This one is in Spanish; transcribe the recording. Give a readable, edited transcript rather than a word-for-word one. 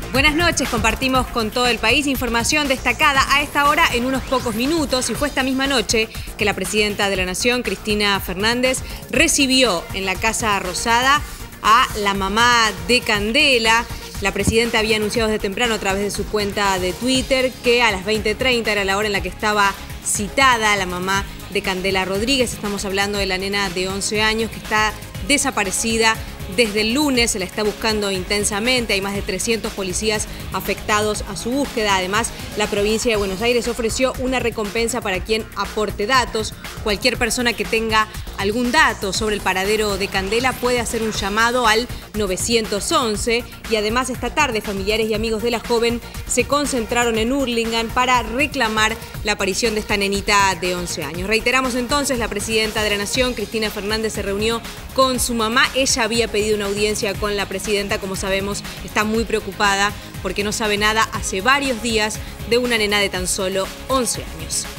Buenas noches, compartimos con todo el país información destacada a esta hora en unos pocos minutos, y fue esta misma noche que la presidenta de la Nación, Cristina Fernández, recibió en la Casa Rosada a la mamá de Candela. La presidenta había anunciado desde temprano a través de su cuenta de Twitter que a las 20:30 era la hora en la que estaba citada la mamá de Candela Rodríguez. Estamos hablando de la nena de 11 años que está desaparecida desde el lunes, se la está buscando intensamente, hay más de 300 policías afectados a su búsqueda. Además, la provincia de Buenos Aires ofreció una recompensa para quien aporte datos. Cualquier persona que tenga algún dato sobre el paradero de Candela puede hacer un llamado al 911, y además esta tarde familiares y amigos de la joven se concentraron en Hurlingham para reclamar la aparición de esta nenita de 11 años. Reiteramos entonces, la presidenta de la Nación, Cristina Fernández, se reunió con su mamá. Ella había pedido una audiencia con la presidenta. Como sabemos, está muy preocupada porque no sabe nada hace varios días de una nena de tan solo 11 años.